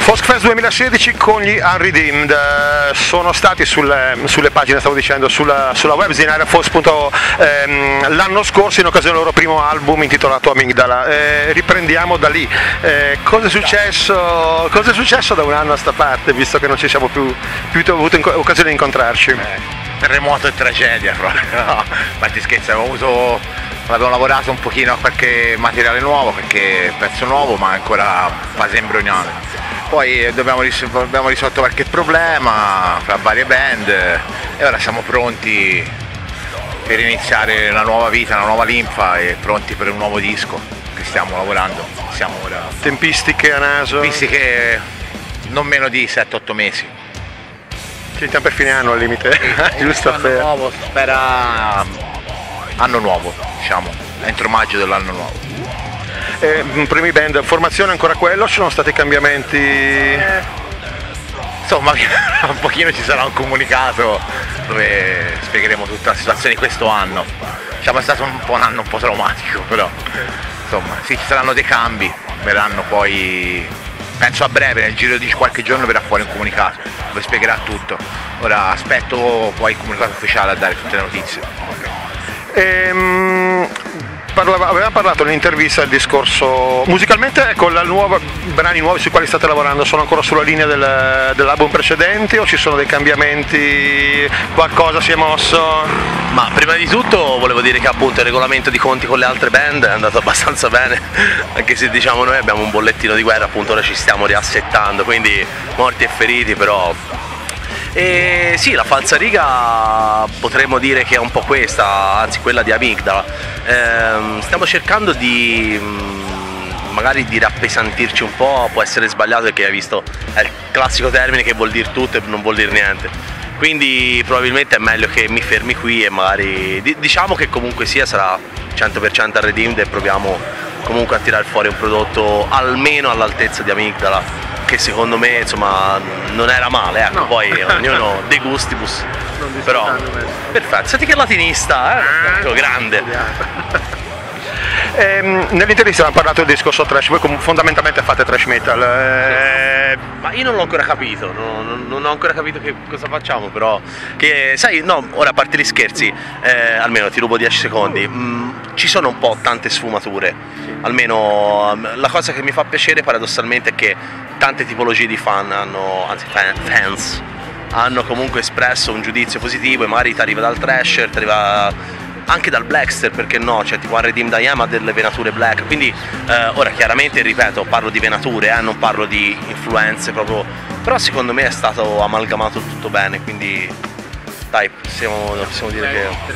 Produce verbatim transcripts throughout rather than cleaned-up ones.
Foskfest duemilasedici con gli Unredeemed, sono stati sulle, sulle pagine, stavo dicendo, sulla, sulla web di Airforce punto ehm, l'anno scorso in occasione del loro primo album intitolato Amigdala. Eh, riprendiamo da lì. Eh, cosa è successo? Cosa è successo da un anno a sta parte, visto che non ci siamo più, più avuto in, occasione di incontrarci? Eh, terremoto e tragedia proprio, no, ma ti scherzi, abbiamo avuto, abbiamo lavorato un pochino a qualche materiale nuovo, qualche pezzo nuovo, ma ancora fase embrionale. Poi abbiamo risolto qualche problema fra varie band e ora siamo pronti per iniziare una nuova vita, una nuova linfa e pronti per un nuovo disco che stiamo lavorando. Siamo ora... Tempistiche a naso? Tempistiche non meno di sette otto mesi. Ci stiamo per fine anno al limite, giusto? Anno nuovo, spera anno nuovo, diciamo, entro maggio dell'anno nuovo. Eh, primi band, formazione ancora quello, ci sono stati cambiamenti? Eh, insomma, un pochino ci sarà un comunicato dove spiegheremo tutta la situazione di questo anno. Diciamo è stato un po' un anno un po' traumatico, però insomma sì, ci saranno dei cambi, verranno poi, penso a breve, nel giro di qualche giorno verrà fuori un comunicato dove spiegherà tutto. Ora aspetto poi il comunicato ufficiale a dare tutte le notizie. Ehm... Parlava, aveva parlato nell'intervista del discorso musicalmente, con la nuova, brani nuovi sui quali state lavorando sono ancora sulla linea del, dell'album precedente o ci sono dei cambiamenti, qualcosa si è mosso? Ma prima di tutto volevo dire che appunto il regolamento di conti con le altre band è andato abbastanza bene, anche se diciamo noi abbiamo un bollettino di guerra, appunto ora ci stiamo riassettando, quindi morti e feriti, però... E sì, la falsariga potremmo dire che è un po' questa, anzi quella di Amigdala. Ehm, stiamo cercando di mh, magari di rappesantirci un po', può essere sbagliato perché hai visto, è il classico termine che vuol dire tutto e non vuol dire niente. Quindi probabilmente è meglio che mi fermi qui e magari diciamo che comunque sia sarà cento per cento Unredeemed e proviamo comunque a tirare fuori un prodotto almeno all'altezza di Amigdala, che secondo me insomma non era male, ecco, no. Poi ognuno dei gustibus, però perfetto. Senti che latinista, eh? Ecco, grande. ehm, nell'intervista abbiamo parlato del discorso trash, voi fondamentalmente fate trash metal. Eh... Ma io non l'ho ancora capito, non, non ho ancora capito che cosa facciamo, però che sai, no, ora a parte gli scherzi, eh, almeno ti rubo dieci secondi, mm, ci sono un po' tante sfumature, almeno la cosa che mi fa piacere paradossalmente è che tante tipologie di fan hanno, anzi fan, fans, hanno comunque espresso un giudizio positivo e magari ti arriva dal thrasher, ti arriva anche dal blackster, perché no, cioè tipo Unredeemed I Am ha delle venature black, quindi eh, ora chiaramente ripeto, parlo di venature, eh, non parlo di influenze proprio, però secondo me è stato amalgamato tutto bene, quindi dai, possiamo, possiamo dire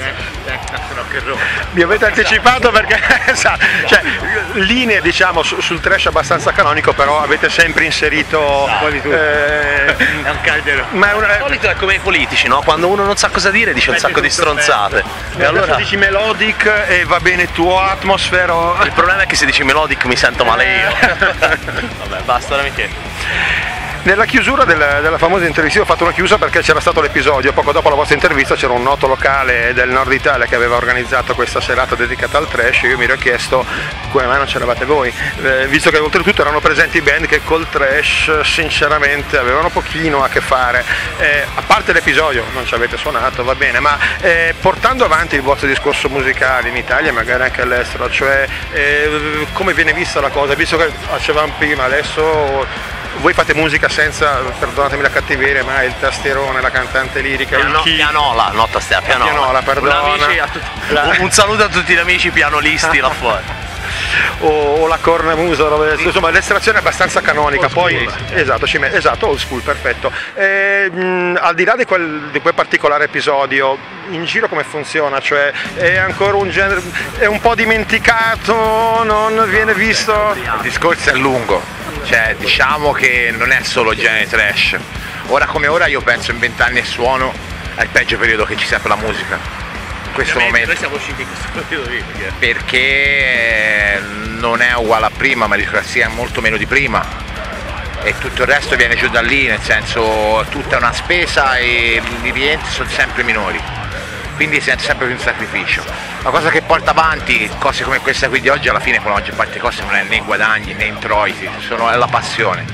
che... Mi avete anticipato perché cioè, linee diciamo su, sul trash abbastanza canonico, però avete sempre inserito un po' di tutto. Eh, è un caldero. Ma è un... Di solito è come i politici, no? Quando uno non sa cosa dire dice un sacco di stronzate. E allora dici melodic e va bene tuo atmosfero. Il problema è che se dici melodic mi sento male io. Vabbè, basta, ora mi chiedi. Nella chiusura della, della famosa intervista, ho fatto una chiusa perché c'era stato l'episodio, poco dopo la vostra intervista c'era un noto locale del nord Italia che aveva organizzato questa serata dedicata al trash e io mi ero chiesto come mai non c'eravate voi, eh, visto che oltretutto erano presenti band che col trash sinceramente avevano pochino a che fare, eh, a parte l'episodio, non ci avete suonato, va bene, ma eh, portando avanti il vostro discorso musicale in Italia e magari anche all'estero, cioè eh, come viene vista la cosa, visto che facevamo prima, adesso... Voi fate musica senza, perdonatemi la cattiveria, ma il tastierone, la cantante lirica, no, il no, chi... pianola, no tastiera, pianola. pianola, perdona. A tutti, la... Un saluto a tutti gli amici pianolisti là fuori. O, o la cornamusa, insomma l'estrazione è abbastanza canonica, old poi school. Esatto, ci met... esatto, old school, perfetto. E, mh, al di là di quel, di quel particolare episodio, in giro come funziona? Cioè è ancora un genere, è un po' dimenticato, non viene visto? Il discorso è lungo. Cioè, diciamo che non è solo genere trash. Ora come ora io penso in vent'anni e suono è il peggio periodo che ci sia per la musica. In questo Ovviamente momento. Noi siamo usciti in questo periodo qui perché... perché non è uguale a prima, ma l'idrocrazia è molto meno di prima. E tutto il resto viene giù da lì, nel senso tutta è una spesa e i rientri sono sempre minori. Quindi si sente sempre più un sacrificio. La cosa che porta avanti cose come questa qui di oggi alla fine con la maggior parte delle cose non è né guadagni né introiti, sono, è la passione.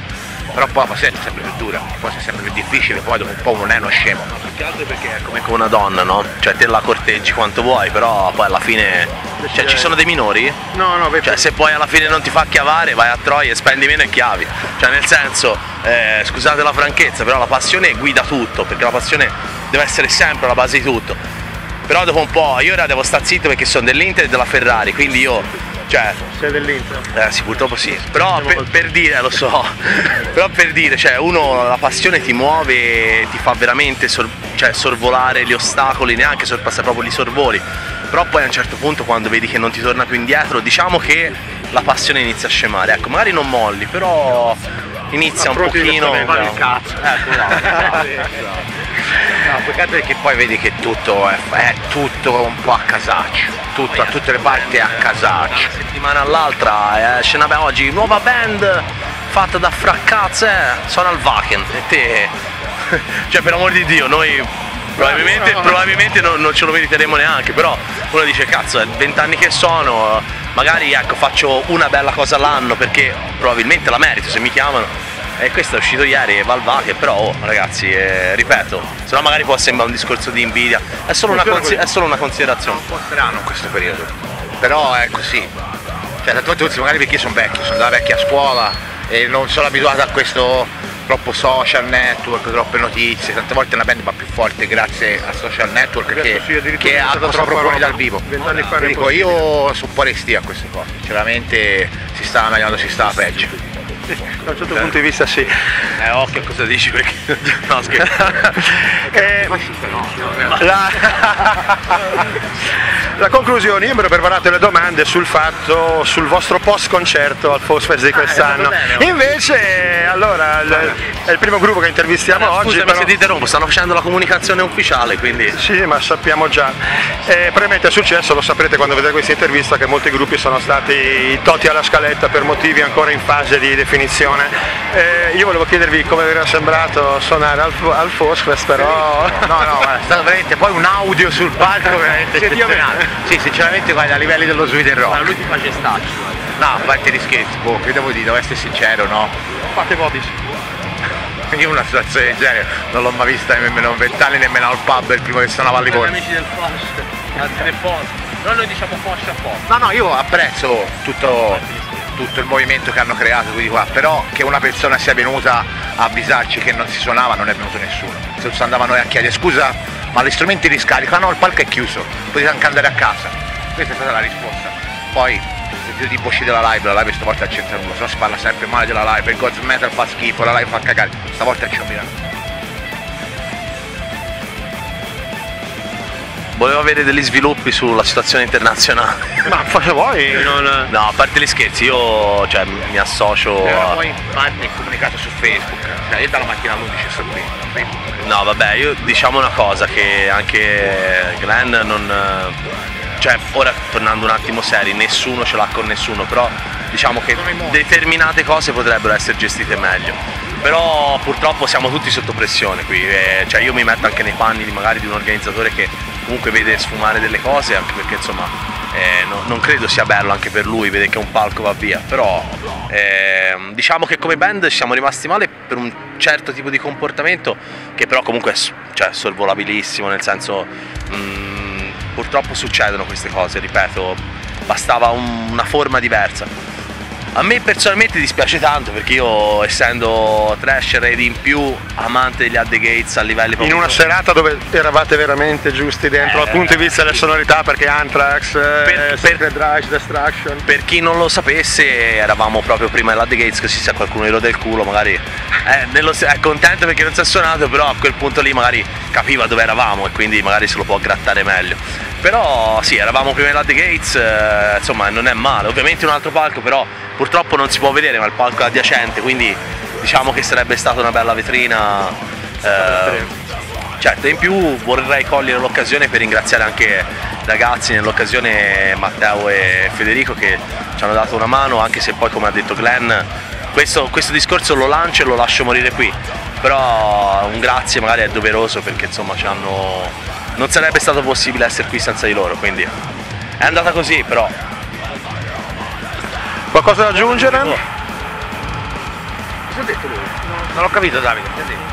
però poi la passione è sempre più dura, poi è sempre più difficile, poi dopo un po' non è uno scemo. Più che altro perché è come con una donna, no? Cioè te la corteggi quanto vuoi, però poi alla fine, cioè ci sono dei minori? No, no, Cioè se poi alla fine non ti fa chiavare, vai a Troia e spendi meno e chiavi. Cioè nel senso, eh, scusate la franchezza, però la passione guida tutto, perché la passione deve essere sempre alla base di tutto. Però dopo un po', io ora devo star zitto perché sono dell'Inter e della Ferrari, quindi io, cioè... Sei dell'Inter? Eh sì, purtroppo sì, però per, per dire, lo so, però per dire, cioè uno, la passione ti muove, ti fa veramente sor, cioè, sorvolare gli ostacoli, neanche sorpassare, proprio li sorvoli. Però poi a un certo punto quando vedi che non ti torna più indietro, diciamo che la passione inizia a scemare, ecco, magari non molli, però inizia un pochino... Fare il cazzo. Ecco, no. No, peccato è che poi vedi che tutto è, è tutto un po' a casaccio, tutto a tutte le parti è a casaccio. Una settimana all'altra esce una beh, oggi nuova band fatta da fraccazze, eh, suona al Wacken e te, cioè per amor di Dio, noi probabilmente, probabilmente non, non ce lo meriteremo neanche, però uno dice cazzo, è vent'anni che sono, magari ecco faccio una bella cosa all'anno perché probabilmente la merito se mi chiamano. E questo è uscito ieri, Valvache, però oh, ragazzi, eh, ripeto, se no magari può sembrare un discorso di invidia, è solo, una, è solo una considerazione. È un po' strano in questo periodo, però è così. Cioè, tante volte magari perché io sono vecchio, sono della vecchia scuola e non sono abituato a questo troppo social network, troppe notizie, tante volte una band va più forte grazie a social network che, sì, che a cosa proponi dal vivo. Dico, io sono un po' resti a queste cose, sinceramente si stava meglio quando si stava peggio. Da un certo punto di vista sì. Eh, occhio a cosa dici perché... No, scherzo. eh, la... la conclusione, io mi ero preparato le domande sul fatto, sul vostro post concerto al Fosfest di quest'anno. Ah, invece, allora, il, è il primo gruppo che intervistiamo eh, oggi. Scusami però... se ti interrompo, stanno facendo la comunicazione ufficiale, quindi... Sì, ma sappiamo già. Eh, probabilmente è successo, lo saprete quando vedrete questa intervista, che molti gruppi sono stati tolti alla scaletta per motivi ancora in fase di definizione. Eh, io volevo chiedervi come vi era sembrato suonare al, al Fosfest, però... No, no, guarda, è stato veramente poi un audio sul palco veramente eccezionale. Sì, sinceramente guarda, a livelli dello Sweden Rock. Ma lui ti fa gestacci. No, a parte gli scherzi, boh, che devo dire, devo essere sincero, no? Fate Bobis. Io una situazione del genere non l'ho mai vista nemmeno in vent'anni, nemmeno al pub il primo che suonava a Livorno. Gli amici del Fosfest, anzi del Fosfest. No, noi diciamo Fosfest a Fosfest. No, no, io apprezzo tutto, tutto il movimento che hanno creato qui di qua, però che una persona sia venuta a avvisarci che non si suonava non è venuto nessuno. Se andavano noi a chiedere scusa, ma gli strumenti li scarico, ah no, il palco è chiuso, potete anche andare a casa. Questa è stata la risposta. Poi se ti tipo uscire dalla live, la live stavolta c'entra nulla, se no si parla sempre male della live, il God's Metal fa schifo, la live fa cagare, stavolta c'è un miracolo. Volevo avere degli sviluppi sulla situazione internazionale. Ma fate voi? Non... No, a parte gli scherzi, io cioè, mi associo... Però poi mandi il comunicato su Facebook, cioè io dalla mattina all'undici sono qui, Facebook. No vabbè, io diciamo una cosa, che anche Glenn non... Cioè, ora tornando un attimo seri, nessuno ce l'ha con nessuno, però diciamo che determinate cose potrebbero essere gestite meglio. Però purtroppo siamo tutti sotto pressione qui, e, cioè io mi metto anche nei panni di magari di un organizzatore che comunque vede sfumare delle cose, anche perché insomma eh, no, non credo sia bello anche per lui vedere che un palco va via, però eh, diciamo che come band ci siamo rimasti male per un certo tipo di comportamento che però comunque è cioè, sorvolabilissimo, nel senso mh, purtroppo succedono queste cose, ripeto, bastava un, una forma diversa. A me personalmente dispiace tanto perché io, essendo thrasher ed in più amante degli At The Gates a livelli proprio... In una serata dove eravate veramente giusti dentro eh, dal punto di vista delle sonorità, perché Anthrax, per, eh, Sacred Reich, Destruction... Per chi non lo sapesse, eravamo proprio prima dell'At The Gates, così se a qualcuno gli rode il culo magari eh, nello, è contento perché non si è suonato, però a quel punto lì magari capiva dove eravamo e quindi magari se lo può grattare meglio. Però sì, eravamo prima dell'At The Gates, eh, insomma non è male, ovviamente un altro palco, però purtroppo non si può vedere, ma il palco è adiacente, quindi diciamo che sarebbe stata una bella vetrina. Eh, certo, in più vorrei cogliere l'occasione per ringraziare anche i ragazzi, nell'occasione Matteo e Federico, che ci hanno dato una mano, anche se poi, come ha detto Glenn, questo, questo discorso lo lancio e lo lascio morire qui, però un grazie magari è doveroso perché insomma ci hanno... non sarebbe stato possibile essere qui senza di loro, quindi è andata così, però. Qualcosa da aggiungere? Cosa ha detto lui? Non l'ho capito Davide, che ha detto?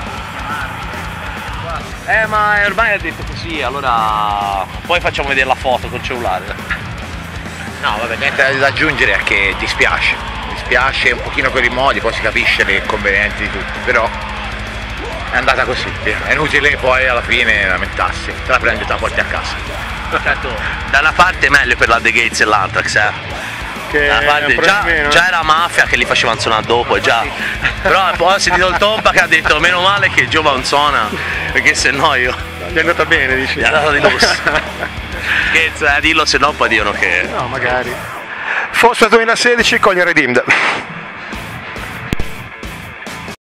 Eh ma ormai ha detto così, allora poi facciamo vedere la foto col cellulare. No vabbè, niente da aggiungere, è che dispiace, dispiace un pochino per i modi, poi si capisce le inconvenienti di tutti, però è andata così, è inutile poi alla fine lamentarsi, te la prendi e te la porti a casa. Certo, da una parte è meglio per la The Gates e l'Anthrax, eh. Che Parte, già, già era Mafia che li facevano suonare dopo, già. Però poi ho sentito il Tomba che ha detto meno male che Giova non suona, perché se no io. Gli è andata bene, dici? Gli è andata di lusso. Scherzo, eh, dillo, se no poi dicono che. No, magari. Forse duemilasedici con gli Redeemed.